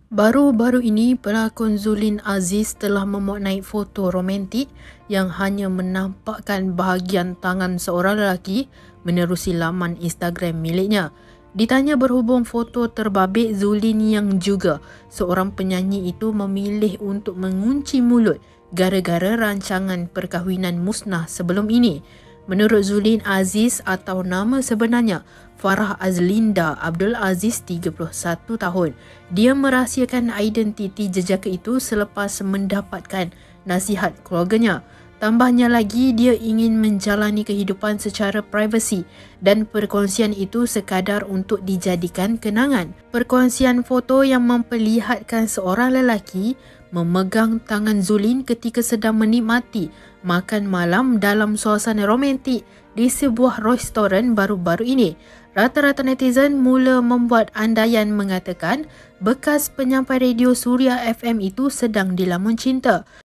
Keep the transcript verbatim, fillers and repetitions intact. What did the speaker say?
Baru-baru ini, pelakon Zulin Aziz telah memuat naik foto romantik yang hanya menampakkan bahagian tangan seorang lelaki menerusi laman Instagram miliknya. Ditanya berhubung foto terbabit Zulin yang juga seorang penyanyi itu memilih untuk mengunci mulut gara-gara rancangan perkahwinan musnah sebelum ini. Menurut Zulin Aziz atau nama sebenarnya Farah Azlinda Abdul Aziz, tiga puluh satu tahun, dia merahsiakan identiti jejaka itu selepas mendapatkan nasihat keluarganya. Tambahnya lagi, dia ingin menjalani kehidupan secara privasi dan perkongsian itu sekadar untuk dijadikan kenangan. Perkongsian foto yang memperlihatkan seorang lelaki memegang tangan Zulin ketika sedang menikmati makan malam dalam suasana romantik di sebuah restoran baru-baru ini. Rata-rata netizen mula membuat andaian mengatakan bekas penyampai radio Suria F M itu sedang dilamun cinta.